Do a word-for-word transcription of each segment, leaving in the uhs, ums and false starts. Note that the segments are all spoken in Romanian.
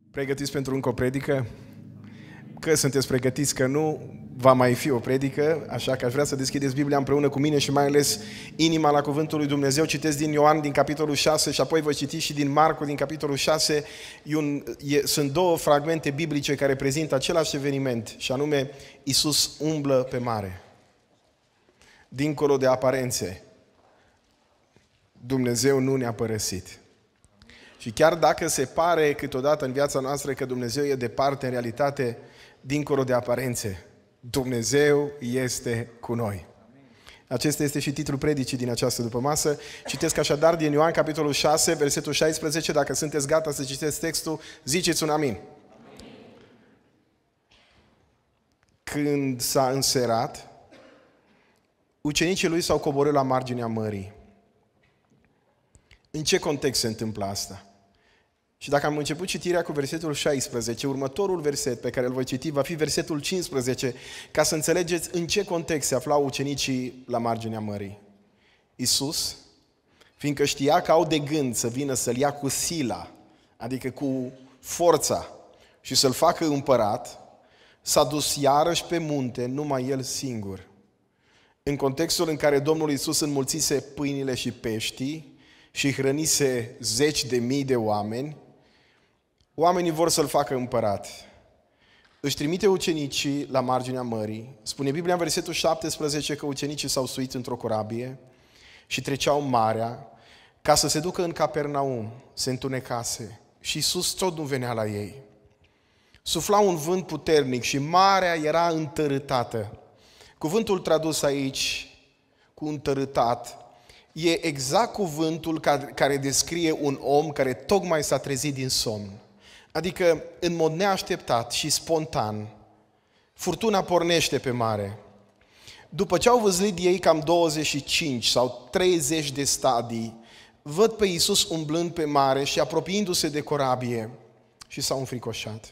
Pregătiți pentru încă o predică? Că sunteți pregătiți, că nu va mai fi o predică, așa că aș vrea să deschideți Biblia împreună cu mine și mai ales inima la Cuvântul lui Dumnezeu. Citesc din Ioan, din capitolul șase și apoi voi citi și din Marcu, din capitolul șase. E un, e, sunt două fragmente biblice care prezintă același eveniment, și anume Iisus umblă pe mare. Dincolo de aparențe, Dumnezeu nu ne-a părăsit. Și chiar dacă se pare câteodată în viața noastră că Dumnezeu e departe, în realitate, dincolo de aparențe, Dumnezeu este cu noi. Acesta este și titlul predicii din această dupămasă. Citesc așadar din Ioan, capitolul șase, versetul șaisprezece. Dacă sunteți gata să citeți textul, ziceți un amin. Amin. Când s-a înserat, ucenicii lui s-au coborât la marginea mării. În ce context se întâmplă asta? Și dacă am început citirea cu versetul șaisprezece, următorul verset pe care îl voi citi va fi versetul cincisprezece, ca să înțelegeți în ce context se aflau ucenicii la marginea mării. Iisus, fiindcă știa că au de gând să vină să-l ia cu sila, adică cu forța, și să-l facă împărat, s-a dus iarăși pe munte, numai el singur. În contextul în care Domnul Iisus înmulțise pâinile și peștii și hrănise zeci de mii de oameni, oamenii vor să-l facă împărat. Își trimite ucenicii la marginea mării. Spune Biblia în versetul șaptesprezece că ucenicii s-au suit într-o corabie și treceau marea ca să se ducă în Capernaum, se întunecase și Iisus tot nu venea la ei. Sufla un vânt puternic și marea era întărâtată. Cuvântul tradus aici cu întărâtat e exact cuvântul care descrie un om care tocmai s-a trezit din somn. Adică, în mod neașteptat și spontan, furtuna pornește pe mare. După ce au văzut ei cam douăzeci și cinci sau treizeci de stadii, văd pe Iisus umblând pe mare și apropiindu-se de corabie și s-au înfricoșat.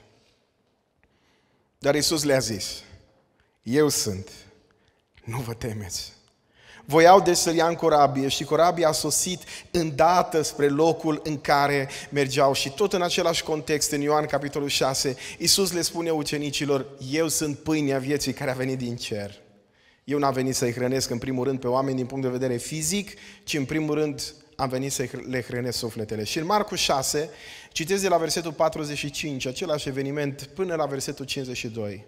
Dar Iisus le-a zis: eu sunt, nu vă temeți. Voiau deci să-l ia în corabie și corabia a sosit îndată spre locul în care mergeau. Și tot în același context, în Ioan capitolul șase, Iisus le spune ucenicilor: eu sunt pâinea vieții care a venit din cer. Eu n-am venit să-i hrănesc în primul rând pe oameni din punct de vedere fizic, ci în primul rând am venit să le hrănesc sufletele. Și în Marcu șase, citesc de la versetul patruzeci și cinci, același eveniment, până la versetul cincizeci și doi.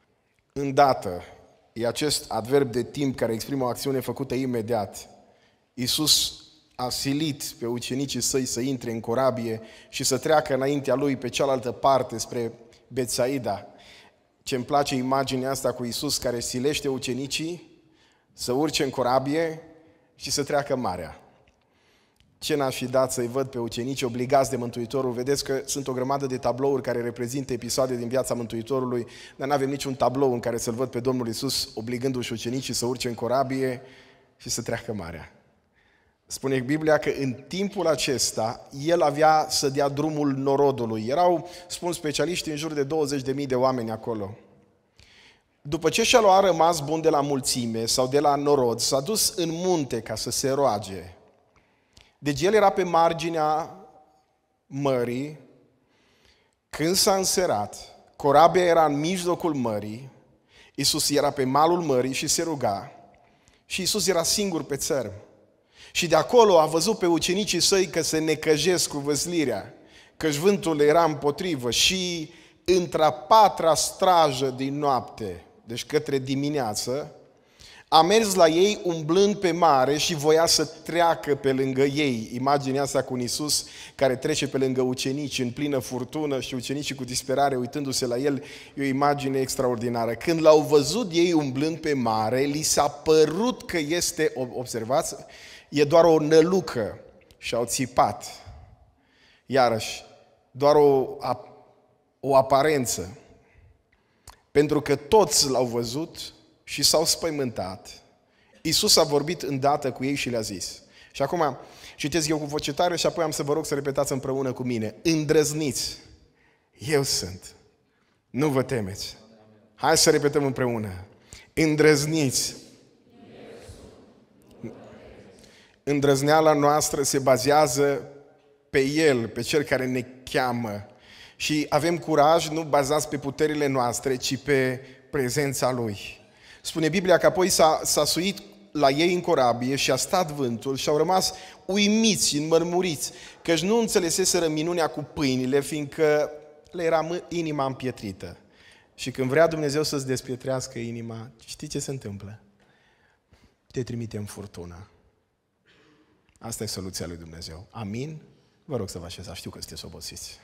Îndată, e acest adverb de timp care exprimă o acțiune făcută imediat. Iisus a silit pe ucenicii săi să intre în corabie și să treacă înaintea lui pe cealaltă parte, spre Betsaida. Ce-mi place imaginea asta cu Iisus care silește ucenicii să urce în corabie și să treacă marea. Ce n-aș fi dat să-i văd pe ucenici obligați de Mântuitorul? Vedeți că sunt o grămadă de tablouri care reprezintă episoade din viața Mântuitorului, dar n-avem niciun tablou în care să-L văd pe Domnul Iisus obligându-și ucenicii să urce în corabie și să treacă marea. Spune Biblia că în timpul acesta El avea să dea drumul norodului. Erau, spun specialiștii, în jur de douăzeci de mii de oameni acolo. După ce și-a luat rămas bun de la mulțime sau de la norod, s-a dus în munte ca să se roage. Deci el era pe marginea mării, când s-a înserat, corabia era în mijlocul mării, Iisus era pe malul mării și se ruga și Iisus era singur pe țărm. Și de acolo a văzut pe ucenicii săi că se necăjesc cu văslirea, căci vântul era împotrivă și într-a patra strajă din noapte, deci către dimineață, a mers la ei umblând pe mare și voia să treacă pe lângă ei. Imaginea asta cu un Iisus care trece pe lângă ucenici în plină furtună și ucenicii cu disperare uitându-se la el, e o imagine extraordinară. Când l-au văzut ei umblând pe mare, li s-a părut că este, observați, e doar o nălucă și au țipat. Iarăși, doar o, o aparență. Pentru că toți l-au văzut și s-au spăimântat. Iisus a vorbit îndată cu ei și le-a zis. Și acum citesc eu cu voce tare și apoi am să vă rog să repetați împreună cu mine. Îndrăzniți, eu sunt, nu vă temeți. Hai să repetăm împreună. Îndrăzniți. Îndrăzneala noastră se bazează pe El, pe Cel care ne cheamă Și avem curaj, nu bazați pe puterile noastre, ci pe prezența Lui. Spune Biblia că apoi s-a, s-a suit la ei în corabie și a stat vântul și au rămas uimiți și înmărmuriți, căci nu înțeleseseră minunea cu pâinile, fiindcă le era inima împietrită. Și când vrea Dumnezeu să-ți despietrească inima, știi ce se întâmplă? Te trimite în furtună. Asta e soluția lui Dumnezeu. Amin? Vă rog să vă așezați, știu că sunteți obosiți.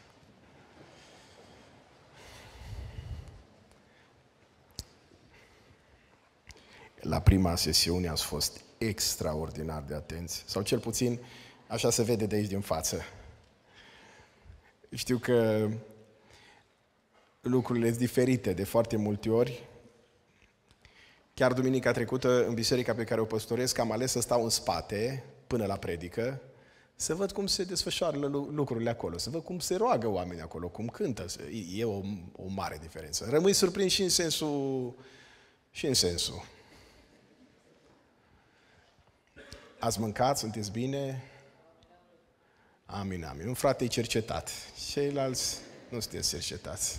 La prima sesiune ați fost extraordinar de atenți, sau cel puțin așa se vede de aici din față. Știu că lucrurile sunt diferite de foarte multe ori. Chiar duminica trecută, în biserica pe care o păstoresc, am ales să stau în spate până la predică, să văd cum se desfășoară lucrurile acolo, să văd cum se roagă oamenii acolo, cum cântă. E o, o mare diferență. Rămâi surprins și în sensul, și în sensul. Ați mâncat? Sunteți bine? Amin, amin. Un frate e cercetat. Ceilalți nu sunteți cercetați.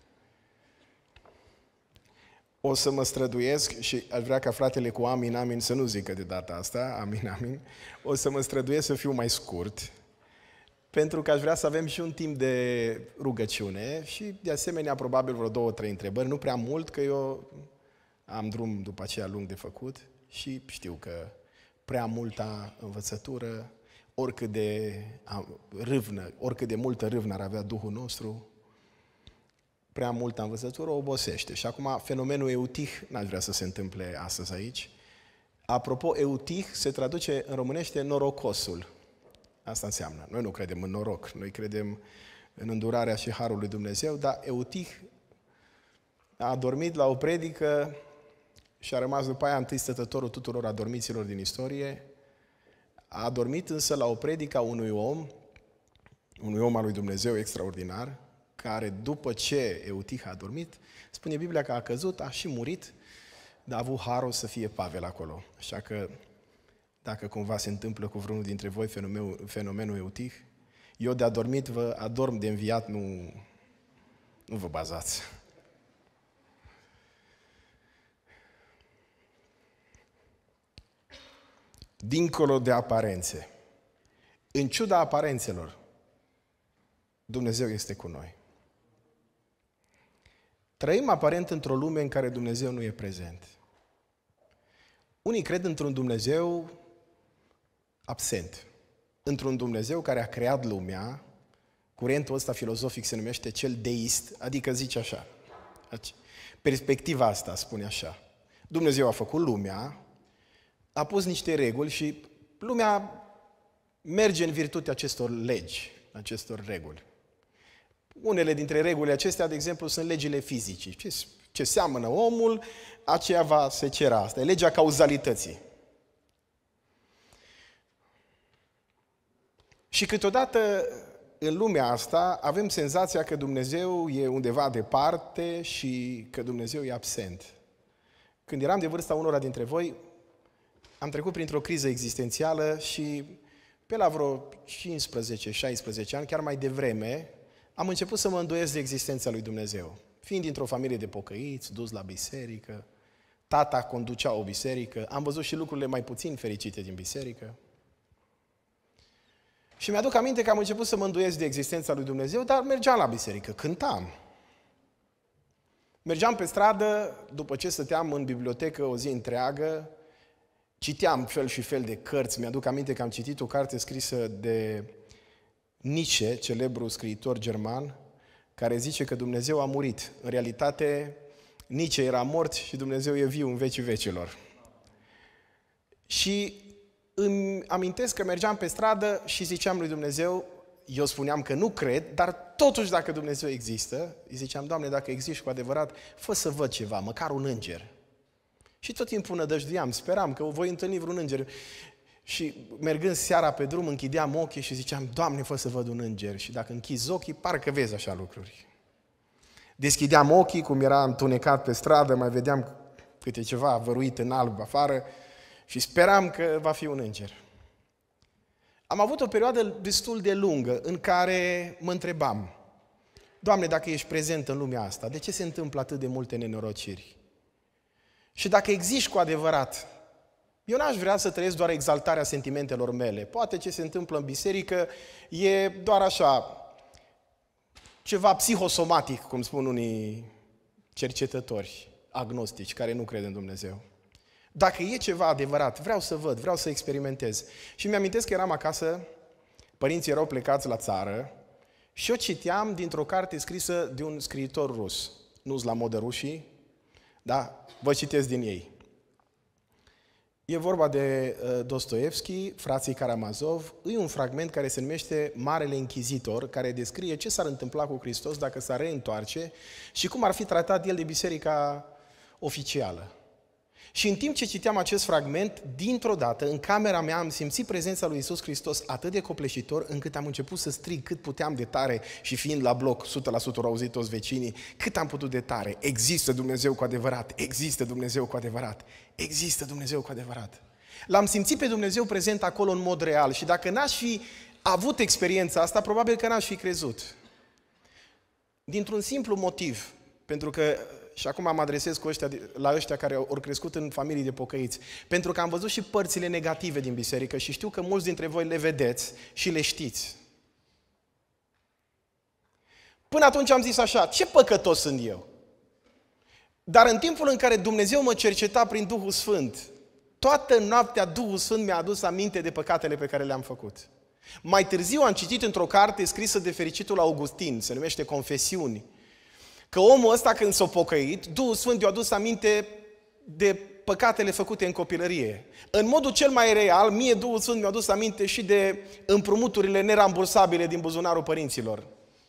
O să mă străduiesc și aș vrea ca fratele cu amin, amin să nu zică de data asta, amin, amin. O să mă străduiesc să fiu mai scurt, pentru că aș vrea să avem și un timp de rugăciune și de asemenea probabil vreo două, trei întrebări, nu prea mult, că eu am drum după aceea lung de făcut și știu că prea multă învățătură, oricât de râvnă, oricât de multă râvnă ar avea Duhul nostru, prea multă învățătură obosește. Și acum fenomenul eutih n-aș vrea să se întâmple astăzi aici. Apropo, eutih se traduce în românește norocosul. Asta înseamnă. Noi nu credem în noroc, noi credem în îndurarea și harul lui Dumnezeu, dar eutih a dormit la o predică și a rămas după aia întâi stătătorul tuturor adormiților din istorie. A adormit însă la o predică a unui om, unui om al lui Dumnezeu extraordinar, care după ce eutih a adormit, spune Biblia că a căzut, a și murit, dar a avut harul să fie Pavel acolo. Așa că dacă cumva se întâmplă cu vreunul dintre voi fenomenul, fenomenul eutih, eu de adormit vă adorm, de înviat nu, nu vă bazați. Dincolo de aparențe, în ciuda aparențelor, Dumnezeu este cu noi. Trăim aparent într-o lume în care Dumnezeu nu e prezent. Unii cred într-un Dumnezeu absent, într-un Dumnezeu care a creat lumea. Curentul ăsta filozofic se numește cel deist, adică zice așa. Perspectiva asta spune așa. Dumnezeu a făcut lumea, a pus niște reguli și lumea merge în virtutea acestor legi, acestor reguli. Unele dintre regulile acestea, de exemplu, sunt legile fizicii. Ce, ce seamănă omul, aceea va secera. Asta e legea cauzalității. Și câteodată în lumea asta avem senzația că Dumnezeu e undeva departe și că Dumnezeu e absent. Când eram de vârsta unora dintre voi, am trecut printr-o criză existențială și pe la vreo cincisprezece șaisprezece ani, chiar mai devreme, am început să mă îndoiesc de existența lui Dumnezeu. Fiind dintr-o familie de pocăiți, dus la biserică, tata conducea o biserică, am văzut și lucrurile mai puțin fericite din biserică. Și mi-aduc aminte că am început să mă îndoiesc de existența lui Dumnezeu, dar mergeam la biserică, cântam. Mergeam pe stradă, după ce stăteam în bibliotecă o zi întreagă, citeam fel și fel de cărți. Mi-aduc aminte că am citit o carte scrisă de Nietzsche, celebru scriitor german, care zice că Dumnezeu a murit. În realitate, Nietzsche era mort și Dumnezeu e viu în vecii vecilor. Și îmi amintesc că mergeam pe stradă și ziceam lui Dumnezeu, eu spuneam că nu cred, dar totuși dacă Dumnezeu există, îi ziceam, Doamne, dacă există cu adevărat, fă să văd ceva, măcar un înger. Și tot timpul nădăjduiam, speram că voi întâlni vreun înger. Și mergând seara pe drum, închideam ochii și ziceam, Doamne, fă să văd un înger. Și dacă închizi ochii, parcă vezi așa lucruri. Deschideam ochii, cum era întunecat pe stradă, mai vedeam câte ceva văruit în alb afară și speram că va fi un înger. Am avut o perioadă destul de lungă în care mă întrebam, Doamne, dacă ești prezent în lumea asta, de ce se întâmplă atât de multe nenorociri? Și dacă existi cu adevărat, eu n-aș vrea să trăiesc doar exaltarea sentimentelor mele. Poate ce se întâmplă în biserică e doar așa, ceva psihosomatic, cum spun unii cercetători agnostici care nu cred în Dumnezeu. Dacă e ceva adevărat, vreau să văd, vreau să experimentez. Și mi-amintesc că eram acasă, părinții erau plecați la țară și eu citeam dintr-o carte scrisă de un scriitor rus. Nu-s la modă rușii, da, vă citesc din ei. E vorba de uh, Dostoevski, Frații Karamazov. E un fragment care se numește Marele Închizitor, care descrie ce s-ar întâmpla cu Hristos dacă s-ar reîntoarce și cum ar fi tratat el de biserica oficială. Și în timp ce citeam acest fragment, dintr-o dată, în camera mea am simțit prezența lui Iisus Hristos atât de copleșitor, încât am început să strig cât puteam de tare și fiind la bloc, o sută la sută au auzit toți vecinii, cât am putut de tare. Există Dumnezeu cu adevărat, există Dumnezeu cu adevărat, există Dumnezeu cu adevărat. L-am simțit pe Dumnezeu prezent acolo în mod real și dacă n-aș fi avut experiența asta, probabil că n-aș fi crezut. Dintr-un simplu motiv, pentru că și acum mă adresez cu ăștia, la ăștia care au crescut în familii de pocăiți. Pentru că am văzut și părțile negative din biserică și știu că mulți dintre voi le vedeți și le știți. Până atunci am zis așa, ce păcătos sunt eu? Dar în timpul în care Dumnezeu mă cerceta prin Duhul Sfânt, toată noaptea Duhul Sfânt mi-a adus aminte de păcatele pe care le-am făcut. Mai târziu am citit într-o carte scrisă de fericitul Augustin, se numește Confesiuni, că omul ăsta când s-a pocăit, Duhul Sfânt i-a adus aminte de păcatele făcute în copilărie. În modul cel mai real, mie Duhul Sfânt mi-a adus aminte și de împrumuturile nerambursabile din buzunarul părinților.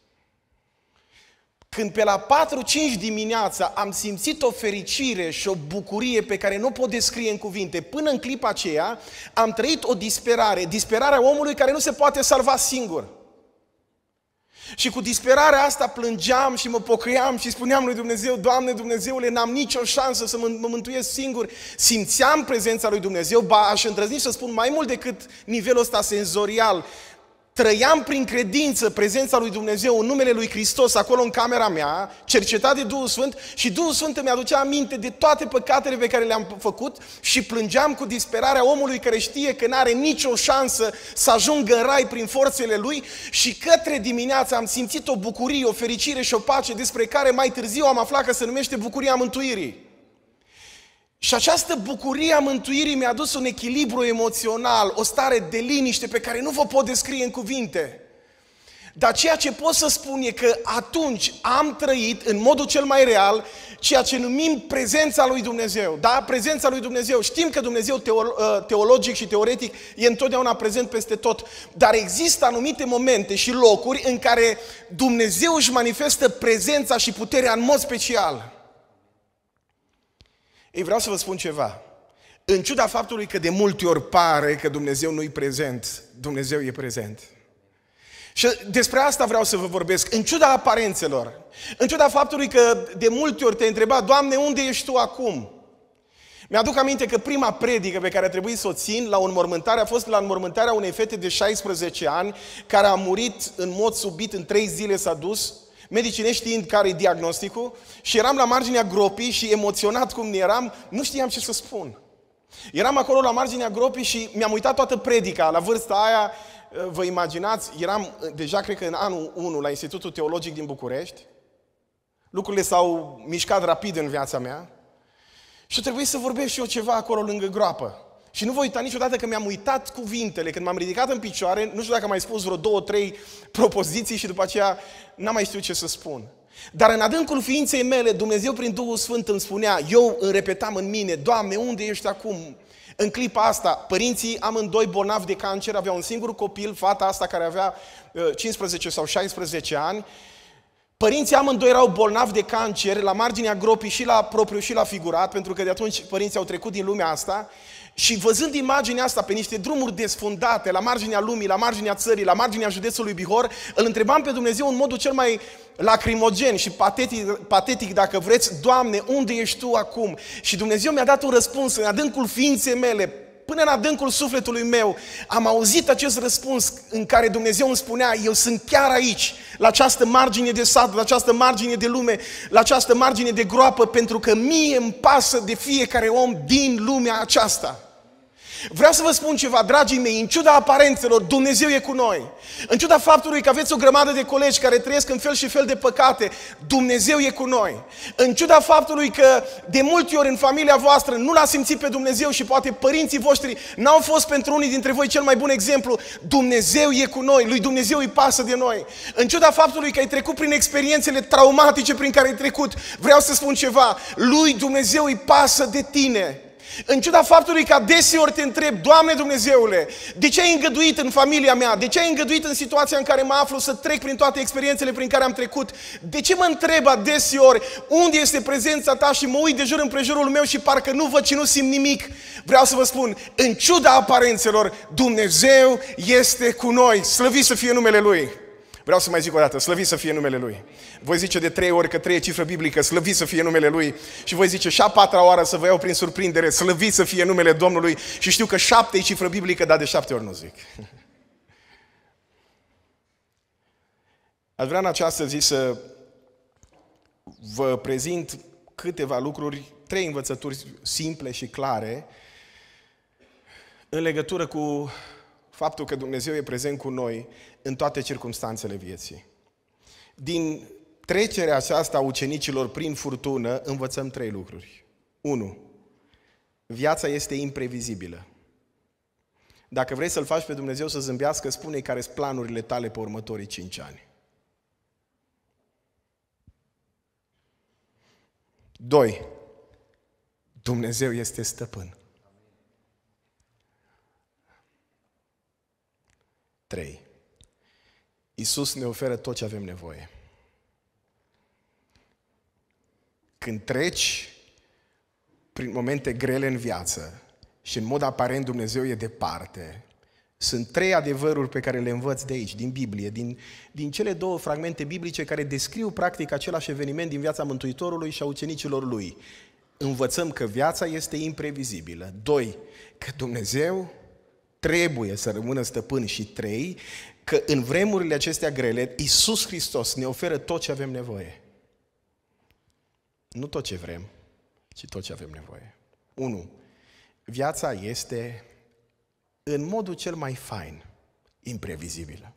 Când pe la patru cinci dimineața am simțit o fericire și o bucurie pe care nu pot descrie în cuvinte, până în clipa aceea am trăit o disperare, disperarea omului care nu se poate salva singur. Și cu disperarea asta plângeam și mă pocăiam și spuneam lui Dumnezeu, Doamne Dumnezeule, n-am nicio șansă să mă, mă mântuiesc singur. Simțeam prezența lui Dumnezeu, ba aș îndrăzni să spun mai mult decât nivelul ăsta senzorial. Trăiam prin credință prezența lui Dumnezeu în numele lui Hristos acolo în camera mea, cercetat de Duhul Sfânt și Duhul Sfânt îmi aducea aminte de toate păcatele pe care le-am făcut și plângeam cu disperarea omului care știe că n-are nicio șansă să ajungă în rai prin forțele lui și către dimineața am simțit o bucurie, o fericire și o pace despre care mai târziu am aflat că se numește bucuria mântuirii. Și această bucurie a mântuirii mi-a adus un echilibru emoțional, o stare de liniște pe care nu vă pot descrie în cuvinte. Dar ceea ce pot să spun e că atunci am trăit în modul cel mai real ceea ce numim prezența lui Dumnezeu. Da, prezența lui Dumnezeu. Știm că Dumnezeu teologic și teoretic e întotdeauna prezent peste tot, dar există anumite momente și locuri în care Dumnezeu își manifestă prezența și puterea în mod special. Ei, vreau să vă spun ceva. În ciuda faptului că de multe ori pare că Dumnezeu nu-i prezent, Dumnezeu e prezent. Și despre asta vreau să vă vorbesc. În ciuda aparențelor, în ciuda faptului că de multe ori te-ai întrebat, Doamne, unde ești Tu acum? Mi-aduc aminte că prima predică pe care a trebuit să o țin la o înmormântare a fost la înmormântarea unei fete de șaisprezece ani care a murit în mod subit, în trei zile s-a dus, medicii neștiind care-i diagnosticul, și eram la marginea gropii și emoționat cum eram, nu știam ce să spun. Eram acolo la marginea gropii și mi-am uitat toată predica. La vârsta aia, vă imaginați, eram deja, cred că în anul unu, la Institutul Teologic din București. Lucrurile s-au mișcat rapid în viața mea și trebuie să vorbesc și eu ceva acolo lângă groapă. Și nu voi uita niciodată că mi-am uitat cuvintele. Când m-am ridicat în picioare, nu știu dacă am mai spus vreo două, trei propoziții și după aceea n-am mai știut ce să spun. Dar în adâncul ființei mele, Dumnezeu prin Duhul Sfânt îmi spunea, eu îmi repetam în mine, Doamne, unde ești acum? În clipa asta, părinții amândoi bolnavi de cancer, aveau un singur copil, fata asta care avea cincisprezece sau șaisprezece ani. Părinții amândoi erau bolnavi de cancer, la marginea gropii și la propriu și la figurat, pentru că de atunci părinții au trecut din lumea asta. Și văzând imaginea asta pe niște drumuri desfundate, la marginea lumii, la marginea țării, la marginea județului Bihor, îl întrebam pe Dumnezeu în modul cel mai lacrimogen și patetic, patetic, dacă vreți, Doamne, unde ești Tu acum? Și Dumnezeu mi-a dat un răspuns în adâncul ființei mele, până în adâncul sufletului meu, am auzit acest răspuns în care Dumnezeu îmi spunea, eu sunt chiar aici, la această margine de sat, la această margine de lume, la această margine de groapă, pentru că mie îmi pasă de fiecare om din lumea aceasta. Vreau să vă spun ceva, dragii mei, în ciuda aparențelor, Dumnezeu e cu noi. În ciuda faptului că aveți o grămadă de colegi care trăiesc în fel și fel de păcate, Dumnezeu e cu noi. În ciuda faptului că de multe ori în familia voastră nu l-a simțit pe Dumnezeu și poate părinții voștri n-au fost pentru unii dintre voi cel mai bun exemplu, Dumnezeu e cu noi, lui Dumnezeu îi pasă de noi. În ciuda faptului că ai trecut prin experiențele traumatice prin care ai trecut, vreau să spun ceva, lui Dumnezeu îi pasă de tine. În ciuda faptului că adeseori te întreb, Doamne Dumnezeule, de ce ai îngăduit în familia mea? De ce ai îngăduit în situația în care mă aflu să trec prin toate experiențele prin care am trecut? De ce mă întreb adeseori unde este prezența ta și mă uit de jur împrejurul meu și parcă nu văd și nu simt nimic? Vreau să vă spun, în ciuda aparențelor, Dumnezeu este cu noi. Slăvit să fie numele Lui. Vreau să mai zic o dată, slăvit să fie numele Lui. Voi zice de trei ori că trei e cifră biblică, slăvit să fie numele Lui. Și voi zice și a patra oară să vă iau prin surprindere, slăvit să fie numele Domnului. Și știu că șapte e cifră biblică, dar de șapte ori nu zic. Aș vrea în această zi să vă prezint câteva lucruri, trei învățături simple și clare în legătură cu faptul că Dumnezeu e prezent cu noi în toate circumstanțele vieții. Din trecerea aceasta a ucenicilor prin furtună, învățăm trei lucruri. unu. Viața este imprevizibilă. Dacă vrei să-L faci pe Dumnezeu să zâmbească, spune-i care sunt planurile tale pe următorii cinci ani. doi. Dumnezeu este stăpân. trei. Iisus ne oferă tot ce avem nevoie. Când treci prin momente grele în viață și în mod aparent Dumnezeu e departe, sunt trei adevăruri pe care le învăț de aici, din Biblie, din, din cele două fragmente biblice care descriu practic același eveniment din viața Mântuitorului și a ucenicilor Lui. Învățăm că viața este imprevizibilă. Doi, că Dumnezeu trebuie să rămână stăpân. Și trei, că în vremurile acestea grele, Iisus Hristos ne oferă tot ce avem nevoie. Nu tot ce vrem, ci tot ce avem nevoie. unu. Viața este, în modul cel mai fain, imprevizibilă.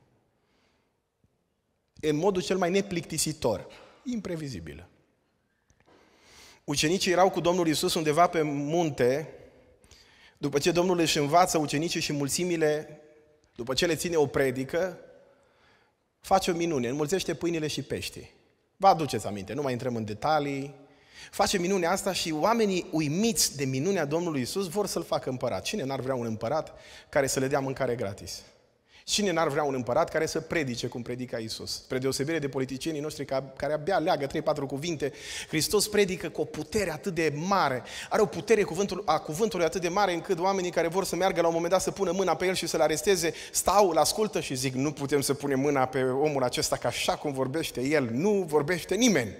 În modul cel mai neplictisitor, imprevizibilă. Ucenicii erau cu Domnul Iisus undeva pe munte. După ce Domnul își învață ucenicii și mulțimile, după ce le ține o predică, face o minune, înmulțește pâinile și peștii. Vă aduceți aminte, nu mai intrăm în detalii. Face minunea asta și oamenii uimiți de minunea Domnului Iisus vor să-L facă împărat. Cine n-ar vrea un împărat care să le dea mâncare gratis? Cine n-ar vrea un împărat care să predice cum predica Iisus? Spre deosebire de politicienii noștri care abia leagă trei patru cuvinte, Hristos predică cu o putere atât de mare, are o putere cuvântul, a cuvântului atât de mare încât oamenii care vor să meargă la un moment dat să pună mâna pe El și să-L aresteze, stau, îl ascultă și zic, nu putem să punem mâna pe omul acesta, că așa cum vorbește El, nu vorbește nimeni.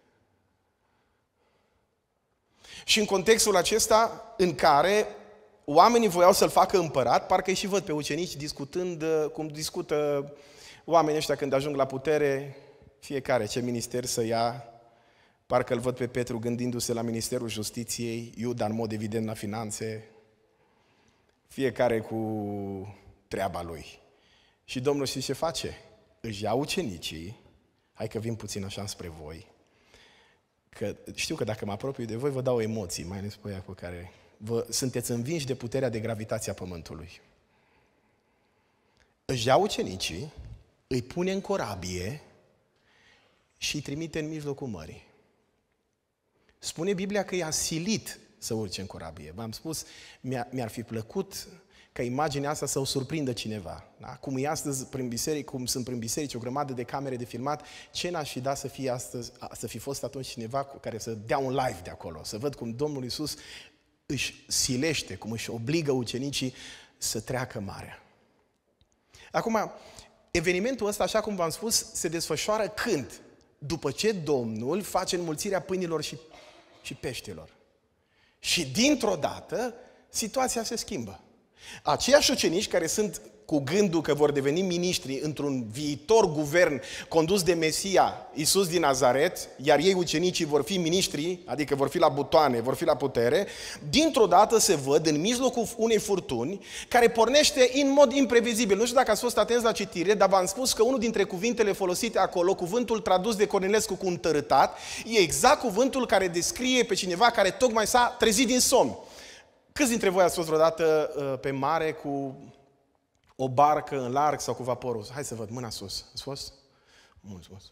Și în contextul acesta în care oamenii voiau să-L facă împărat, parcă îi și văd pe ucenici discutând cum discută oamenii ăștia când ajung la putere, fiecare ce minister să ia. Parcă îl văd pe Petru gândindu-se la Ministerul Justiției, Iuda în mod evident la finanțe, fiecare cu treaba lui. Și Domnul știți ce face? Își ia ucenicii, hai că vin puțin așa spre voi, că știu că dacă mă apropiu de voi vă dau emoții, mai ales pe aia cu care vă, sunteți învinși de puterea de gravitație a Pământului. Își ia ucenicii, îi pune în corabie și îi trimite în mijlocul mării. Spune Biblia că i-a silit să urce în corabie. V-am spus, mi-a, mi-ar fi plăcut ca imaginea asta să o surprindă cineva. Da? Cum e astăzi prin biserici, cum sunt prin biserici o grămadă de camere de filmat, ce n-aș fi dat să fie astăzi, să fi fost atunci cineva cu care să dea un live de acolo, să văd cum Domnul Iisus își silește, cum își obligă ucenicii să treacă marea. Acum, evenimentul ăsta, așa cum v-am spus, se desfășoară când? După ce Domnul face înmulțirea pâinilor și, și peștelor. Și dintr-o dată, situația se schimbă. Aceiași ucenici care sunt cu gândul că vor deveni miniștri într-un viitor guvern condus de Mesia, Iisus din Nazaret, iar ei, ucenicii, vor fi miniștri, adică vor fi la butoane, vor fi la putere, dintr-o dată se văd în mijlocul unei furtuni care pornește în mod imprevizibil. Nu știu dacă ați fost atenți la citire, dar v-am spus că unul dintre cuvintele folosite acolo, cuvântul tradus de Cornilescu cu un tărâtat, e exact cuvântul care descrie pe cineva care tocmai s-a trezit din somn. Câți dintre voi ați fost vreodată uh, pe mare cu o barcă în larg sau cu vaporul? Hai să văd, mâna sus. Ați fost? Mulți, mulți.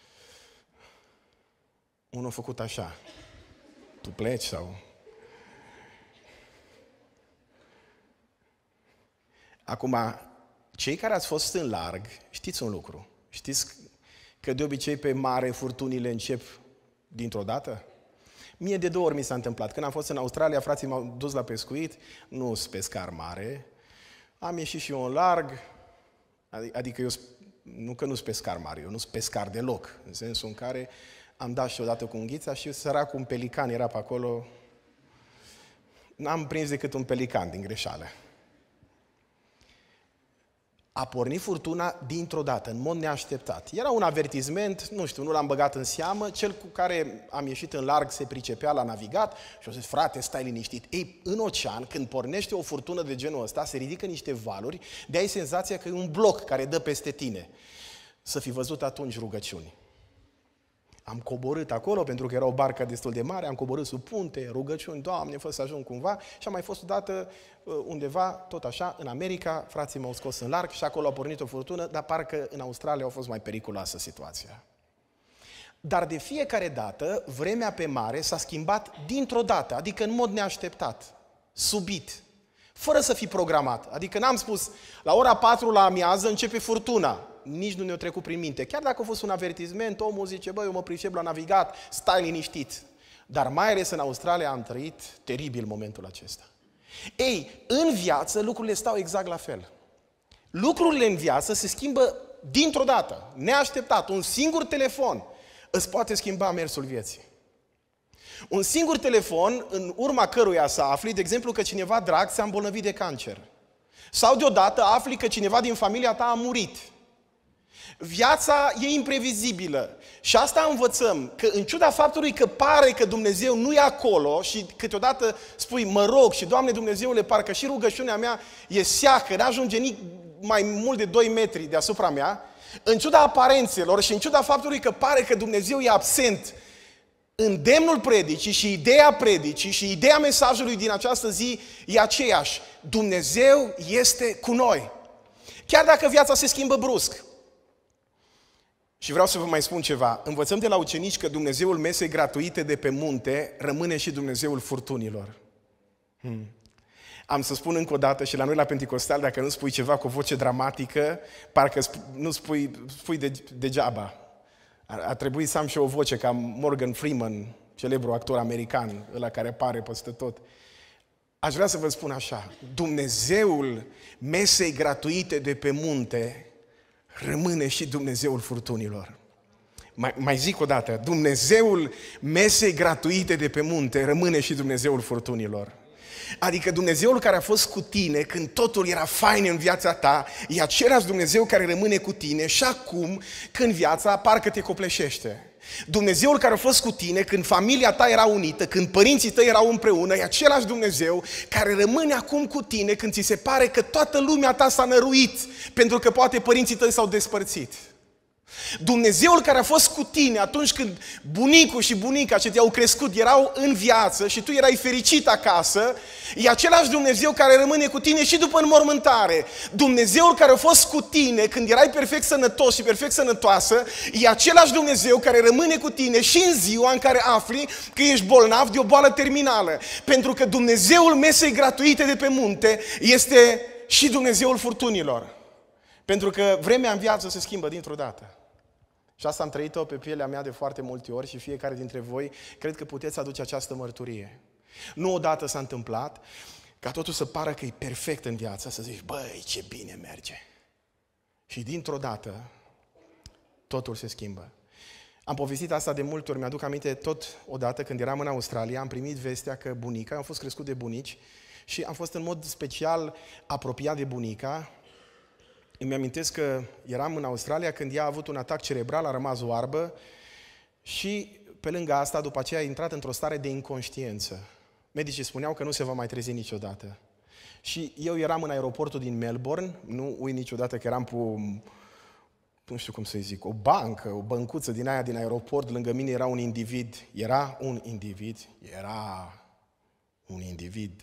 Unul a făcut așa. Tu pleci sau... Acum, cei care ați fost în larg, știți un lucru. Știți că de obicei pe mare furtunile încep dintr-o dată? Mie de două ori mi s-a întâmplat. Când am fost în Australia, frații m-au dus la pescuit, nu sunt pescar mare, am ieșit și eu în larg, adică eu nu că nu sunt pescar mare, eu nu sunt pescar deloc, în sensul în care am dat și odată cu unghița și săracul un pelican era pe acolo, n-am prins decât un pelican din greșeală. A pornit furtuna dintr-o dată, în mod neașteptat. Era un avertisment, nu știu, nu l-am băgat în seamă, cel cu care am ieșit în larg se pricepea, l-a navigat și a zis, frate, stai liniștit. Ei, în ocean, când pornește o furtună de genul ăsta, se ridică niște valuri, de ai senzația că e un bloc care dă peste tine. Să fi văzut atunci rugăciuni. Am coborât acolo, pentru că era o barcă destul de mare, am coborât sub punte, rugăciuni, Doamne, fă să ajung cumva, și am mai fost odată undeva, tot așa, în America, frații m-au scos în larg și acolo a pornit o furtună, dar parcă în Australia a fost mai periculoasă situația. Dar de fiecare dată, vremea pe mare s-a schimbat dintr-o dată, adică în mod neașteptat, subit, fără să fi programat. Adică n-am spus, la ora patru la amiază începe furtuna. Nici nu ne-a trecut prin minte. Chiar dacă a fost un avertisment, omul zice, băi, eu mă pricep la navigat, stai liniștit. Dar mai ales în Australia am trăit teribil momentul acesta. Ei, în viață lucrurile stau exact la fel. Lucrurile în viață se schimbă dintr-o dată, neașteptat. Un singur telefon îți poate schimba mersul vieții. Un singur telefon, în urma căruia să afli, de exemplu, că cineva drag s-a îmbolnăvit de cancer. Sau deodată afli că cineva din familia ta a murit. Viața e imprevizibilă și asta învățăm, că în ciuda faptului că pare că Dumnezeu nu e acolo și câteodată spui, mă rog și Doamne Dumnezeule, parcă și rugăciunea mea e seacă, n-ajunge nici mai mult de doi metri deasupra mea, în ciuda aparențelor și în ciuda faptului că pare că Dumnezeu e absent, îndemnul predicii și ideea predicii și ideea mesajului din această zi e aceeași. Dumnezeu este cu noi. Chiar dacă viața se schimbă brusc. Și vreau să vă mai spun ceva. Învățăm de la ucenici că Dumnezeul mesei gratuite de pe munte rămâne și Dumnezeul furtunilor. Hmm. Am să spun încă o dată și la noi la Pentecostal, dacă nu spui ceva cu o voce dramatică, parcă nu spui, spui de, degeaba. Ar, ar trebui să am și o voce ca Morgan Freeman, celebru actor american, ăla care apare peste tot. Aș vrea să vă spun așa, Dumnezeul mesei gratuite de pe munte rămâne și Dumnezeul furtunilor. Mai, mai zic o dată, Dumnezeul mesei gratuite de pe munte rămâne și Dumnezeul furtunilor. Adică Dumnezeul care a fost cu tine când totul era fain în viața ta, e același Dumnezeu care rămâne cu tine și acum când viața parcă te copleșește. Dumnezeul care a fost cu tine când familia ta era unită, când părinții tăi erau împreună, e același Dumnezeu care rămâne acum cu tine când ți se pare că toată lumea ta s-a năruit pentru că poate părinții tăi s-au despărțit. Dumnezeul care a fost cu tine atunci când bunicul și bunica ce te-au crescut erau în viață și tu erai fericit acasă, e același Dumnezeu care rămâne cu tine și după înmormântare. Dumnezeul care a fost cu tine când erai perfect sănătos și perfect sănătoasă, e același Dumnezeu care rămâne cu tine și în ziua în care afli că ești bolnav de o boală terminală. Pentru că Dumnezeul mesei gratuite de pe munte este și Dumnezeul furtunilor. Pentru că vremea în viață se schimbă dintr-o dată. Și asta am trăit-o pe pielea mea de foarte multe ori și fiecare dintre voi cred că puteți aduce această mărturie. Nu odată s-a întâmplat ca totul să pară că e perfect în viață, să zici, băi, ce bine merge. Și dintr-o dată totul se schimbă. Am povestit asta de multe ori, mi-aduc aminte tot odată când eram în Australia, am primit vestea că bunica, am fost crescut de bunici, Și am fost în mod special apropiat de bunica. Îmi amintesc că eram în Australia când ea a avut un atac cerebral, a rămas oarbă și pe lângă asta, după aceea a intrat într-o stare de inconștiență. Medicii spuneau că nu se va mai trezi niciodată. Și eu eram în aeroportul din Melbourne, nu uit niciodată că eram pe, nu știu cum să-i zic, o bancă, o băncuță din aia din aeroport, lângă mine era un individ, era un individ, era un individ,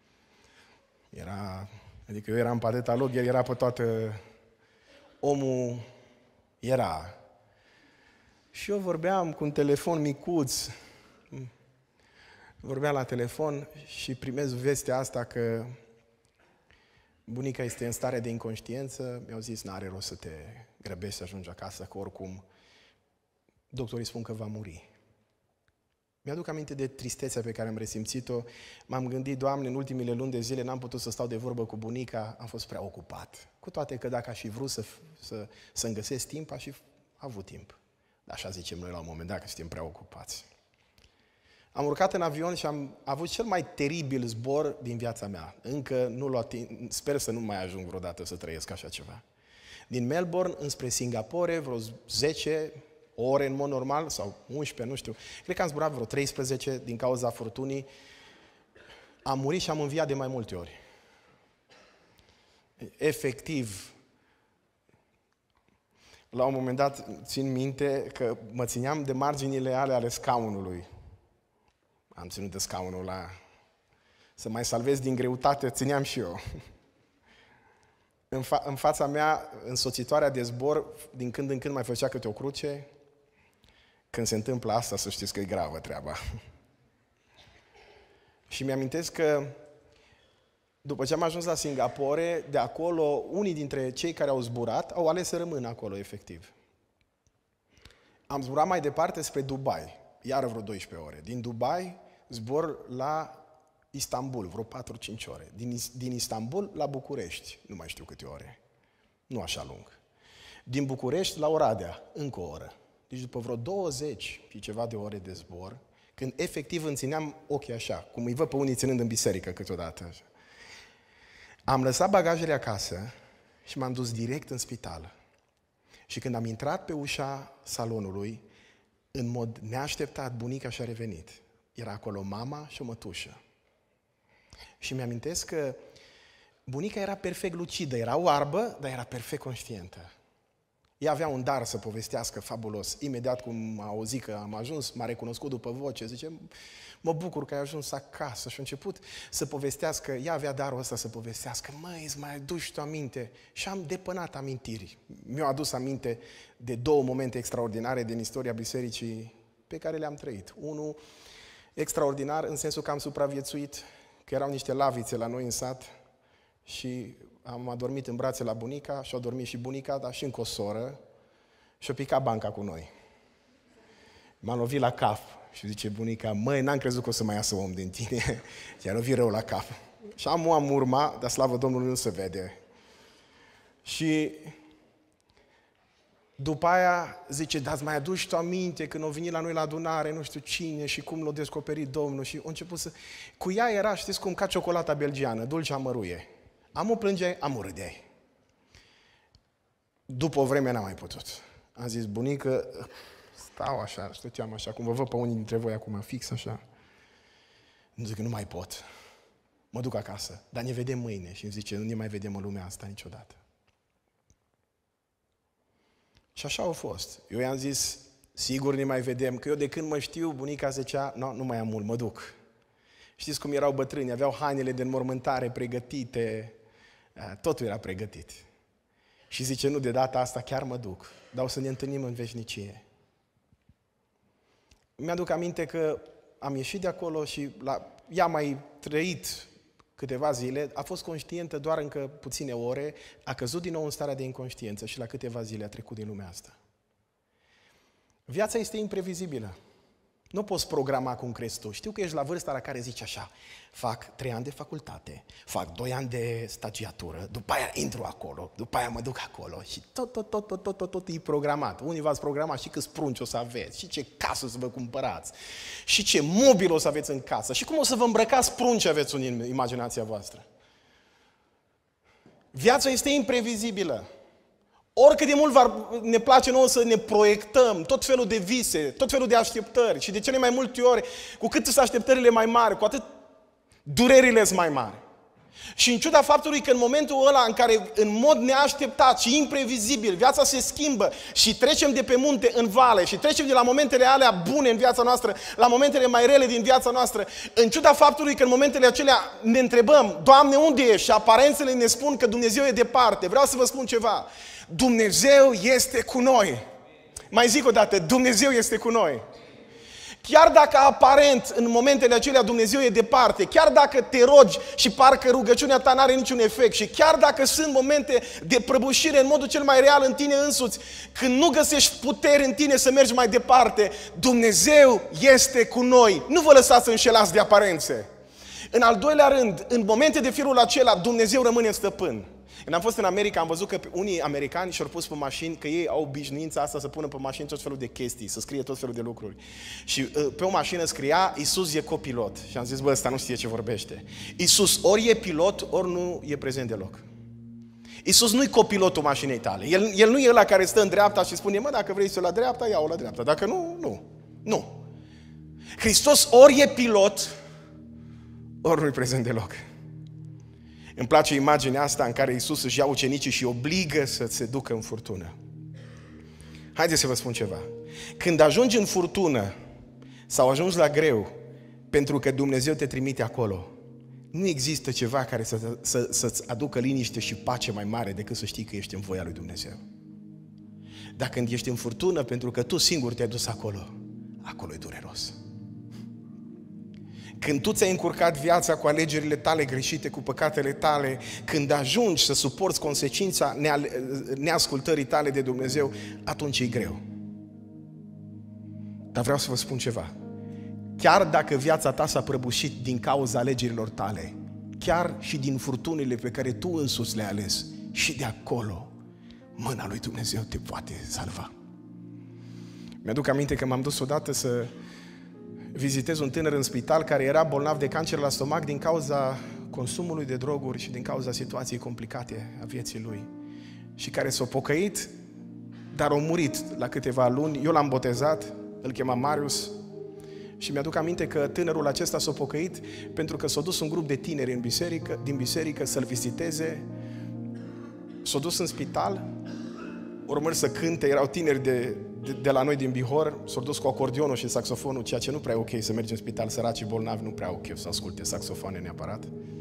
era, adică eu eram pe atâta loc, el era pe toată, omul era. Și eu vorbeam cu un telefon micuț, vorbeam la telefon și primez vestea asta că bunica este în stare de inconștiență. Mi-au zis, n-are rost să te grăbești să ajungi acasă, că oricum doctorii spun că va muri. Mi-aduc aminte de tristețea pe care am resimțit-o. M-am gândit, Doamne, în ultimile luni de zile n-am putut să stau de vorbă cu bunica, am fost prea ocupat. Cu toate că dacă aș fi vrut să, să, să-mi găsesc timp, aș fi avut timp. Dar așa zicem noi la un moment dat, că suntem prea ocupați. Am urcat în avion și am avut cel mai teribil zbor din viața mea. Încă nu l-o ating, sper să nu mai ajung vreodată să trăiesc așa ceva. Din Melbourne înspre Singapore, vreo zece ore în mod normal, sau unsprezece, nu știu. Cred că am zburat vreo treisprezece din cauza furtunii. Am murit și am înviat de mai multe ori. Efectiv, la un moment dat, țin minte că mă țineam de marginile ale ale scaunului. Am ținut de scaunul ăla. Să mai salvez din greutate, țineam și eu. În, fa- în fața mea, însoțitoarea de zbor, din când în când mai făcea câte o cruce. Când se întâmplă asta, să știți că e gravă treaba. Și mi-amintesc că după ce am ajuns la Singapore, de acolo, unii dintre cei care au zburat au ales să rămână acolo, efectiv. Am zburat mai departe spre Dubai, iară vreo douăsprezece ore. Din Dubai, zbor la Istanbul, vreo patru-cinci ore. Din, din Istanbul la București, nu mai știu câte ore. Nu așa lung. Din București la Oradea, încă o oră. Deci după vreo douăzeci și ceva de ore de zbor, când efectiv îmi țineam ochii așa, cum îi văd pe unii ținând în biserică câteodată. Așa. Am lăsat bagajele acasă și m-am dus direct în spital. Și când am intrat pe ușa salonului, în mod neașteptat, bunica și-a revenit. Era acolo mama și o mătușă. Și mi-amintesc că bunica era perfect lucidă, era oarbă, dar era perfect conștientă. Ea avea un dar să povestească fabulos. Imediat cum a auzit că am ajuns, m-a recunoscut după voce, zice, mă bucur că ai ajuns acasă. Și a început să povestească, ea avea darul ăsta să povestească, măi, îți mai aduci tu aminte? Și am depănat amintiri. Mi-au adus aminte de două momente extraordinare din istoria bisericii pe care le-am trăit. Unul extraordinar în sensul că am supraviețuit, că erau niște lavițe la noi în sat și am adormit în brațe la bunica și a dormit și bunica, dar și încă o soră și a picat banca cu noi. M-a lovit la cap și zice bunica, măi, n-am crezut că o să mai iasă om din tine. I-a lovit rău la cap. Și am, am urma, dar slavă Domnului nu se vede. Și după aia zice, dar îți mai aduci tu aminte când au venit la noi la adunare, nu știu cine și cum l-a descoperit Domnul și a început să... Cu ea era, știți cum, ca ciocolata belgiană, dulce amăruie. Am o plânge, am o râdeai. După o vreme n-am mai putut. Am zis, bunică, stau așa, stăteam așa, cum vă văd pe unii dintre voi acum, fix așa. Îmi zic, nu mai pot. Mă duc acasă, dar ne vedem mâine. Și îmi zice, nu ne mai vedem în lumea asta niciodată. Și așa a fost. Eu i-am zis, sigur ne mai vedem, că eu de când mă știu, bunica zicea, no, nu mai am mult, mă duc. Știți cum erau bătrâni, aveau hainele de înmormântare pregătite, totul era pregătit. Și zice, nu, de data asta chiar mă duc, dar o să ne întâlnim în veșnicie. Mi-aduc aminte că am ieșit de acolo și la, ea mai trăit câteva zile, a fost conștientă doar încă puține ore, a căzut din nou în starea de inconștiență și la câteva zile a trecut din lumea asta. Viața este imprevizibilă. Nu poți programa cum crezi tu. Știu că ești la vârsta la care zici așa, fac trei ani de facultate, fac doi ani de stagiatură, după aia intru acolo, după aia mă duc acolo și tot, tot, tot, tot, tot, tot, tot e programat. Unii v-ați programat și câți prunci o să aveți, și ce casă o să vă cumpărați, și ce mobil o să aveți în casă, și cum o să vă îmbrăcați prunci aveți în imaginația voastră. Viața este imprevizibilă. Oricât de mult ne place nouă să ne proiectăm tot felul de vise, tot felul de așteptări și de cele mai multe ori, cu cât sunt așteptările mai mari, cu atât durerile sunt mai mari. Și în ciuda faptului că în momentul ăla în care în mod neașteptat și imprevizibil viața se schimbă și trecem de pe munte în vale și trecem de la momentele alea bune în viața noastră la momentele mai rele din viața noastră, în ciuda faptului că în momentele acelea ne întrebăm, Doamne, unde ești? Și aparențele ne spun că Dumnezeu e departe. Vreau să vă spun ceva. Dumnezeu este cu noi. Mai zic o dată, Dumnezeu este cu noi. Chiar dacă aparent în momentele acelea Dumnezeu e departe, chiar dacă te rogi și parcă rugăciunea ta n-are niciun efect și chiar dacă sunt momente de prăbușire în modul cel mai real în tine însuți, când nu găsești puteri în tine să mergi mai departe, Dumnezeu este cu noi. Nu vă lăsați înșelați de aparențe. În al doilea rând, în momente de felul acela, Dumnezeu rămâne stăpân. Când am fost în America, am văzut că unii americani și-au pus pe mașini, că ei au obișnuința asta să pună pe mașini tot felul de chestii, să scrie tot felul de lucruri. Și pe o mașină scria, Iisus e copilot. Și am zis, bă, ăsta nu știe ce vorbește. Iisus ori e pilot, ori nu e prezent deloc. Iisus nu-i copilotul mașinii tale. El, el nu e ăla care stă în dreapta și spune, mă, dacă vrei să la dreapta, ia-o la dreapta. Dacă nu, nu. Nu. Hristos ori e pilot, ori nu-i prezent deloc. Îmi place imaginea asta în care Iisus își ia ucenicii și obligă să se ducă în furtună. Haideți să vă spun ceva. Când ajungi în furtună sau ajungi la greu, pentru că Dumnezeu te trimite acolo, nu există ceva care să, să, să-ți aducă liniște și pace mai mare decât să știi că ești în voia lui Dumnezeu. Dar când ești în furtună pentru că tu singur te-ai dus acolo, acolo e dureros. Când tu ți-ai încurcat viața cu alegerile tale greșite, cu păcatele tale, când ajungi să suporți consecința neascultării tale de Dumnezeu, atunci e greu. Dar vreau să vă spun ceva. Chiar dacă viața ta s-a prăbușit din cauza alegerilor tale, chiar și din furtunile pe care tu însuți le-ai ales, și de acolo, mâna lui Dumnezeu te poate salva. Mi-aduc aminte că m-am dus odată să vizitez un tânăr în spital care era bolnav de cancer la stomac din cauza consumului de droguri și din cauza situației complicate a vieții lui. Și care s-a pocăit, dar a murit la câteva luni. Eu l-am botezat, îl chema Marius. Și mi-aduc aminte că tânărul acesta s-a pocăit pentru că s-a dus un grup de tineri în biserică, din biserică să-l viziteze. S-a dus în spital, urmări să cânte, erau tineri de, de, de la noi din Bihor, s-au dus cu acordeonul și saxofonul, ceea ce nu prea e ok să mergi în spital, săracii bolnavi nu prea ok să asculte saxofoane neapărat.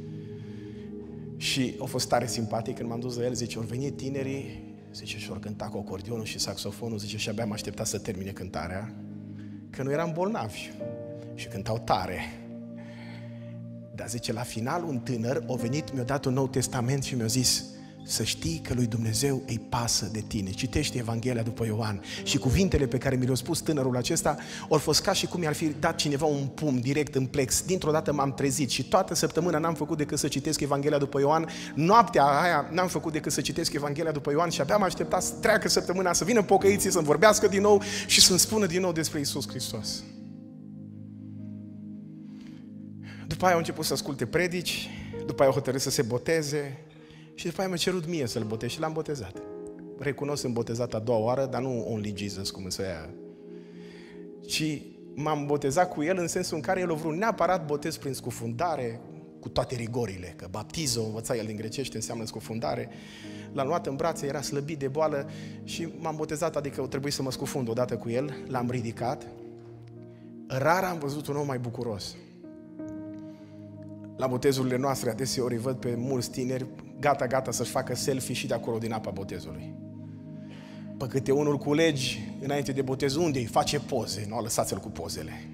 Și a fost tare simpatic când m-am dus la el, zice, au venit tinerii, zice, și-au cântat cu acordeonul și saxofonul, zice, și abia am așteptat să termine cântarea, că nu eram bolnavi și cântau tare. Dar zice, la final un tânăr a venit, mi-a dat un Nou Testament și mi-a zis, să știi că lui Dumnezeu îi pasă de tine. Citește Evanghelia după Ioan și cuvintele pe care mi le-a spus tânărul acesta au fost ca și cum i-ar fi dat cineva un pumn direct în plex. Dintr-o dată m-am trezit și toată săptămâna n-am făcut decât să citesc Evanghelia după Ioan. Noaptea aia n-am făcut decât să citesc Evanghelia după Ioan și abia am așteptat să treacă săptămâna, să vină pocăiții, să-mi vorbească din nou și să-mi spună din nou despre Iisus Hristos. După aia au început să asculte predici, după aia au hotărât să se boteze. Și după aia mi-a cerut mie să-l botez și l-am botezat. Recunosc, sunt botezat a doua oară, dar nu only Jesus, cum însă aia. Ci m-am botezat cu el în sensul în care el a vrut neapărat botez prin scufundare, cu toate rigorile, că baptizo, învăța el din grecește, înseamnă scufundare. L-am luat în brațe, era slăbit de boală și m-am botezat, adică o trebuie să mă scufund odată cu el, l-am ridicat. Rar am văzut un om mai bucuros. La botezurile noastre adeseori îi văd pe mulți tineri gata, gata să-și facă selfie și de acolo din apa botezului. Pe câte unul culegi înainte de botez, unde îi face poze? Nu, lăsați-l cu pozele.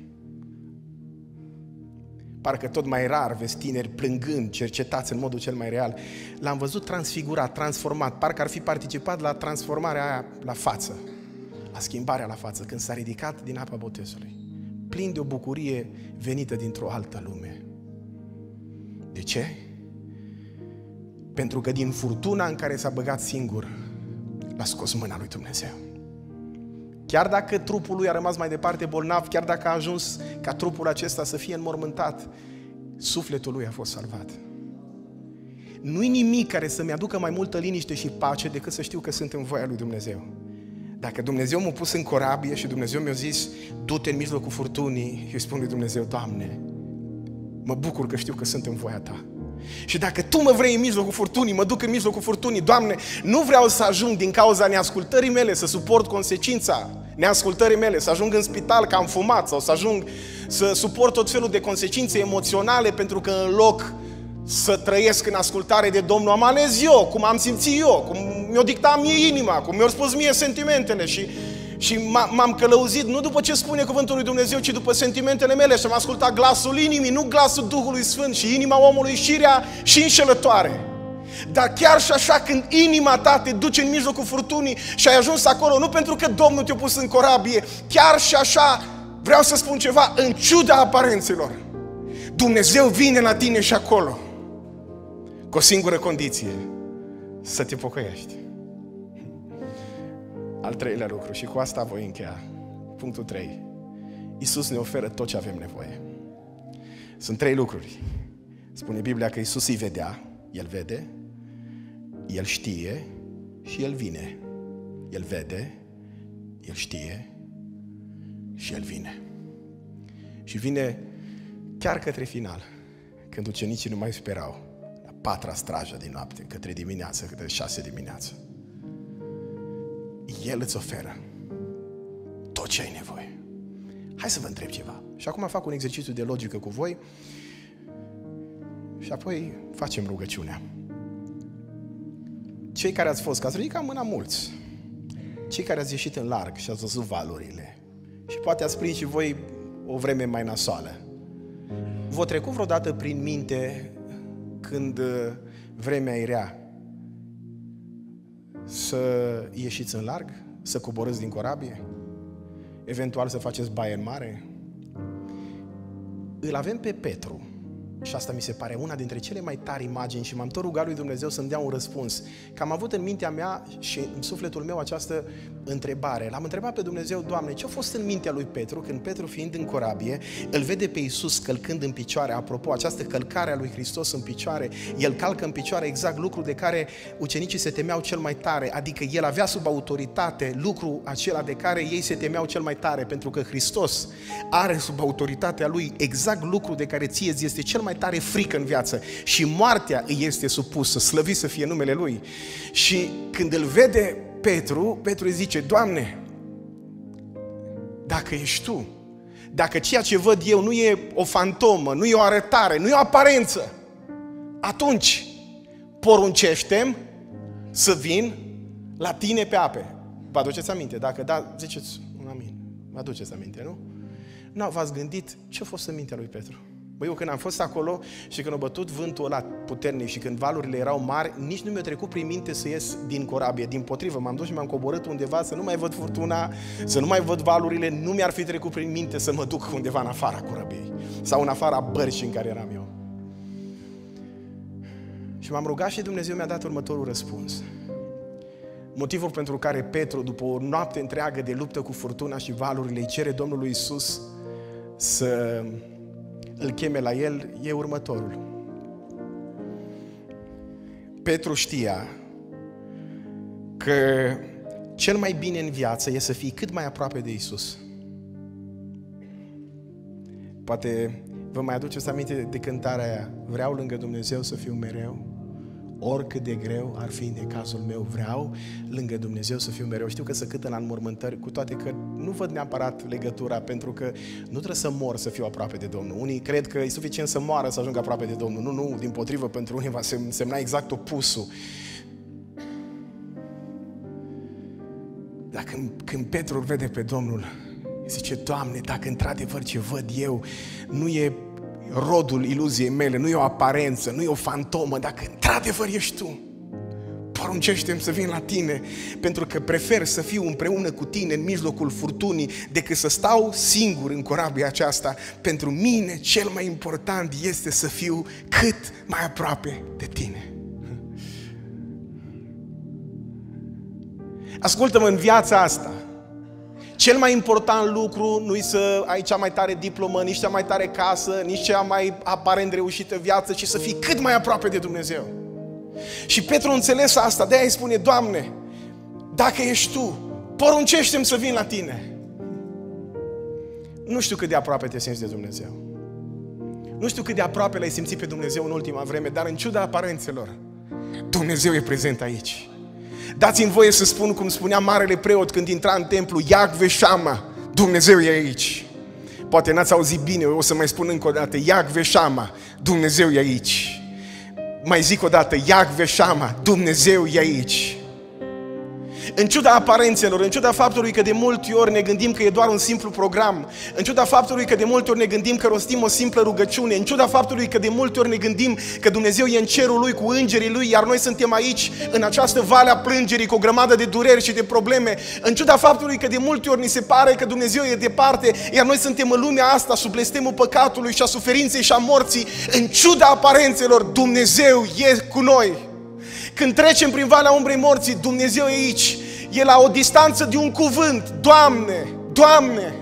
Parcă tot mai rar vezi tineri plângând, cercetați în modul cel mai real. L-am văzut transfigurat, transformat, parcă ar fi participat la transformarea aia la față, la schimbarea la față, când s-a ridicat din apa botezului. plin de o bucurie venită dintr-o altă lume. De ce? Pentru că din furtuna în care s-a băgat singur, l-a scos mâna lui Dumnezeu. Chiar dacă trupul lui a rămas mai departe bolnav, chiar dacă a ajuns ca trupul acesta să fie înmormântat, sufletul lui a fost salvat. Nu-i nimic care să-mi aducă mai multă liniște și pace decât să știu că sunt în voia lui Dumnezeu. Dacă Dumnezeu m-a pus în corabie și Dumnezeu mi-a zis, du-te în mijlocul furtunii, eu spun lui Dumnezeu, Doamne, mă bucur că știu că sunt în voia Ta. Și dacă Tu mă vrei în mijlocul furtunii, mă duc în mijlocul furtunii, Doamne, nu vreau să ajung din cauza neascultării mele să suport consecința neascultării mele, să ajung în spital că am fumat sau să ajung să suport tot felul de consecințe emoționale pentru că în loc să trăiesc în ascultare de Domnul am ales eu, cum am simțit eu, cum mi-o dicta mie inima, cum mi-au spus mie sentimentele și, și m-am călăuzit nu după ce spune cuvântul lui Dumnezeu, ci după sentimentele mele și am ascultat glasul inimii, nu glasul Duhului Sfânt și inima omului șirea și înșelătoare. Dar chiar și așa când inima ta te duce în mijlocul furtunii și ai ajuns acolo, nu pentru că Domnul te-a pus în corabie, chiar și așa vreau să spun ceva, în ciuda aparențelor, Dumnezeu vine la tine și acolo cu o singură condiție, să te pocăiești. Al treilea lucru, și cu asta voi încheia. Punctul trei. Iisus ne oferă tot ce avem nevoie. Sunt trei lucruri. Spune Biblia că Iisus îi vedea, El vede, El știe și El vine. El vede, El știe și El vine. Și vine chiar către final, când ucenicii nu mai sperau, la patra strajă din noapte, către dimineață, către șase dimineață. El îți oferă tot ce ai nevoie. Hai să vă întreb ceva. Și acum fac un exercițiu de logică cu voi și apoi facem rugăciunea. Cei care ați fost, că ați ridicat mâna mulți, cei care ați ieșit în larg și ați văzut valurile și poate ați prins și voi o vreme mai nasoală, v-a trecut vreodată prin minte când vremea e rea să ieșiți în larg, să coborâți din corabie, eventual să faceți baie în mare? Îl avem pe Petru și asta mi se pare una dintre cele mai tari imagini și m-am tot rugat lui Dumnezeu să-mi dea un răspuns. Că am avut în mintea mea și în sufletul meu această întrebare. L-am întrebat pe Dumnezeu, Doamne, ce a fost în mintea lui Petru când Petru, fiind în corabie, îl vede pe Iisus călcând în picioare. Apropo, această călcare a lui Hristos în picioare, El calcă în picioare exact lucru de care ucenicii se temeau cel mai tare, adică El avea sub autoritate lucru acela de care ei se temeau cel mai tare, pentru că Hristos are sub autoritatea Lui exact lucru de care ție îți este cel mai tare frică în viață și moartea îi este supusă, slăvit să fie numele Lui. Și când îl vede Petru, Petru îi zice, Doamne, dacă ești Tu, dacă ceea ce văd eu nu e o fantomă, nu e o arătare, nu e o aparență, atunci poruncește-mi să vin la Tine pe ape. Vă aduceți aminte? Dacă da, ziceți un amin. Vă aduceți aminte, nu? Nu v-ați gândit ce a fost în mintea lui Petru? Băi, eu când am fost acolo și când a bătut vântul ăla puternic și când valurile erau mari, nici nu mi-a trecut prin minte să ies din corabie. Dimpotrivă, m-am dus și m-am coborât undeva să nu mai văd furtuna, să nu mai văd valurile, nu mi-ar fi trecut prin minte să mă duc undeva în afara corabiei sau în afara bărcii în care eram eu. Și m-am rugat și Dumnezeu mi-a dat următorul răspuns. Motivul pentru care Petru, după o noapte întreagă de luptă cu furtuna și valurile, îi cere Domnului Iisus să îl cheme la el, e următorul. Petru știa că cel mai bine în viață e să fii cât mai aproape de Iisus. Poate vă mai aduceți aminte de cântarea aia, vreau lângă Dumnezeu să fiu mereu, oricât de greu ar fi în cazul meu, vreau lângă Dumnezeu să fiu mereu. Știu că se cântă la înmormântări, cu toate că nu văd neapărat legătura, pentru că nu trebuie să mor să fiu aproape de Domnul. Unii cred că e suficient să moară să ajungă aproape de Domnul. Nu, nu, dimpotrivă, pentru unii va semna exact opusul. Dar când, când Petru îl vede pe Domnul, zice, Doamne, dacă într-adevăr ce văd eu nu e rodul iluziei mele, nu e o aparență, nu e o fantomă, dacă într-adevăr ești Tu, poruncește-mi să vin la tine, pentru că prefer să fiu împreună cu tine în mijlocul furtunii decât să stau singur în corabia aceasta. Pentru mine cel mai important este să fiu cât mai aproape de tine. Ascultă-mă, în viața asta, cel mai important lucru nu-i să ai cea mai tare diplomă, nici cea mai tare casă, nici cea mai aparent reușită viață, ci să fii cât mai aproape de Dumnezeu. Și Petru a înțeles asta, de-aia îi spune: Doamne, dacă ești Tu, poruncește-mi să vin la Tine. Nu știu cât de aproape te simți de Dumnezeu. Nu știu cât de aproape L-ai simțit pe Dumnezeu în ultima vreme, dar în ciuda aparențelor, Dumnezeu e prezent aici. Dați-mi voie să spun cum spunea marele preot când intra în templu: Iahve Shama, Dumnezeu e aici. Poate n-ați auzit bine, o să mai spun încă o dată: Iahve Shama, Dumnezeu e aici. Mai zic o dată: Iahve Shama, Dumnezeu e aici. În ciuda aparențelor, în ciuda faptului că de multe ori ne gândim că e doar un simplu program, în ciuda faptului că de multe ori ne gândim că rostim o simplă rugăciune, în ciuda faptului că de multe ori ne gândim că Dumnezeu e în cerul Lui cu îngerii Lui, iar noi suntem aici, în această vale a plângerii, cu o grămadă de dureri și de probleme, în ciuda faptului că de multe ori ni se pare că Dumnezeu e departe, iar noi suntem în lumea asta sub blestemul păcatului și a suferinței și a morții, în ciuda aparențelor, Dumnezeu e cu noi. Când trecem prin valea umbrei morții, Dumnezeu e aici. E la o distanță de un cuvânt: Doamne, Doamne.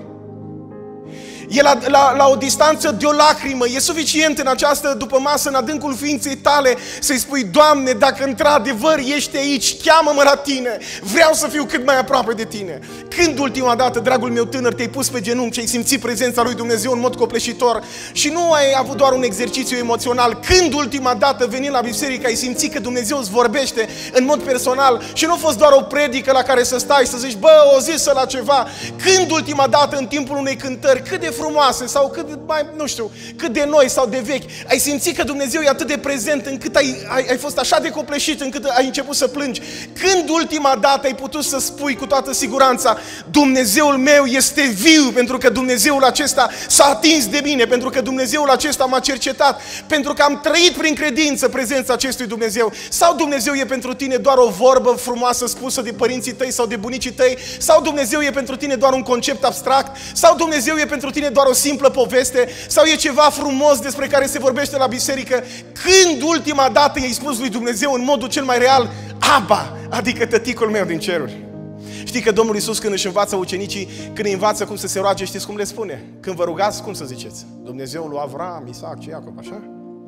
E la, la, la o distanță de o lacrimă. E suficient în această dupămasă, în adâncul ființei tale, să-i spui: Doamne, dacă într-adevăr ești aici, cheamă-mă la Tine. Vreau să fiu cât mai aproape de Tine. Când ultima dată, dragul meu tânăr, te-ai pus pe genunchi și ai simțit prezența lui Dumnezeu în mod copleșitor și nu ai avut doar un exercițiu emoțional? Când ultima dată, venind la biserică, ai simțit că Dumnezeu îți vorbește în mod personal și nu a fost doar o predică la care să stai, să zici: bă, o zisă la ceva? Când ultima dată, în timpul unei cântări cât de frumoase sau cât de mai, nu știu, cât de noi sau de vechi, ai simțit că Dumnezeu e atât de prezent încât ai, ai, ai fost așa de copleșit încât ai început să plângi? Când ultima dată ai putut să spui cu toată siguranța: Dumnezeul meu este viu, pentru că Dumnezeul acesta s-a atins de mine, pentru că Dumnezeul acesta m-a cercetat, pentru că am trăit prin credință prezența acestui Dumnezeu? Sau Dumnezeu e pentru tine doar o vorbă frumoasă spusă de părinții tăi sau de bunicii tăi? Sau Dumnezeu e pentru tine doar un concept abstract? Sau Dumnezeu e pentru tine doar o simplă poveste? Sau e ceva frumos despre care se vorbește la biserică? Când ultima dată i-ai spus lui Dumnezeu în modul cel mai real: Aba, adică tăticul meu din ceruri? Știi că Domnul Iisus, când își învață ucenicii, când îi învață cum să se roage, știți cum le spune? Când vă rugați, cum să ziceți? Dumnezeul lui Avram, Isaac și Iacob, așa?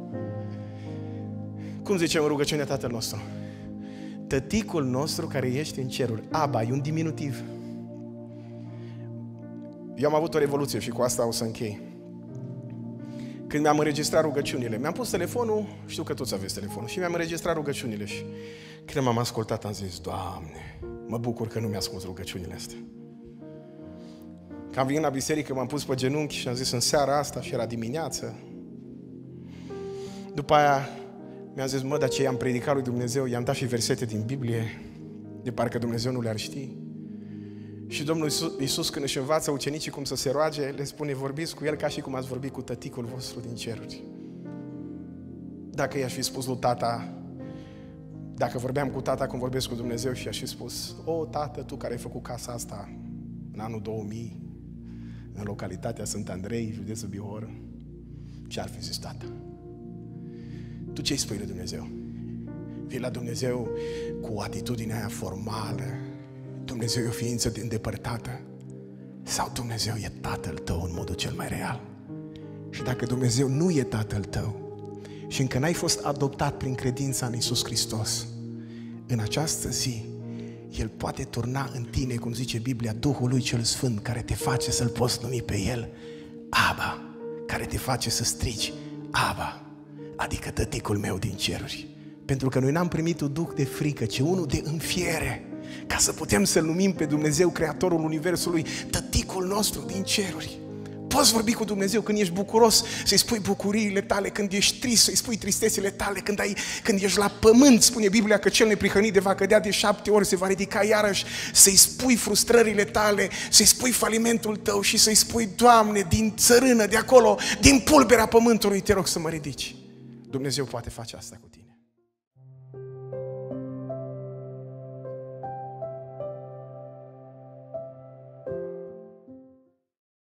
Cum zicem în rugăciunea Tatăl nostru? Tăticul nostru care ești în ceruri. Aba, e un diminutiv. Eu am avut o revoluție și cu asta o să închei. Când mi-am înregistrat rugăciunile, mi-am pus telefonul, știu că toți aveți telefonul, și mi-am înregistrat rugăciunile și când m-am ascultat am zis: Doamne, mă bucur că nu mi-ascult rugăciunile astea. Când am venit la biserică, m-am pus pe genunchi și am zis: în seara asta, și era dimineață. După aia mi-am zis: mă, dar ce i-am predicat lui Dumnezeu, i-am dat și versete din Biblie, de parcă Dumnezeu nu le-ar ști. Și Domnul Iisus, când își învață ucenicii cum să se roage, le spune: vorbiți cu El ca și cum ați vorbit cu tăticul vostru din ceruri. Dacă i-aș fi spus lui tata, dacă vorbeam cu tata cum vorbesc cu Dumnezeu și i-aș fi spus: o, tată, tu care ai făcut casa asta în anul două mii, în localitatea Sfânt Andrei, județul Bihor, ce-ar fi zis tata? Tu ce-i spui lui Dumnezeu? Vii la Dumnezeu cu atitudinea aia formală: Dumnezeu e o ființă îndepărtată? Sau Dumnezeu e Tatăl tău în modul cel mai real? Și dacă Dumnezeu nu e Tatăl tău și încă n-ai fost adoptat prin credința în Iisus Hristos, în această zi El poate turna în tine, cum zice Biblia, Duhul Lui cel Sfânt, care te face să-L poți numi pe El Aba, care te face să strigi: Aba, adică tăticul meu din ceruri. Pentru că noi n-am primit un duh de frică, ci unul de înfiere, ca să putem să-L numim pe Dumnezeu, Creatorul Universului, tăticul nostru din ceruri. Poți vorbi cu Dumnezeu când ești bucuros, să-i spui bucuriile tale, când ești trist, să-i spui tristețile tale, când, ai, când ești la pământ, spune Biblia că cel neprihănit de va cădea de șapte ori, se va ridica iarăși, să-i spui frustrările tale, să-i spui falimentul tău și să-i spui: Doamne, din țărână, de acolo, din pulberea pământului, te rog să mă ridici. Dumnezeu poate face asta cu tine.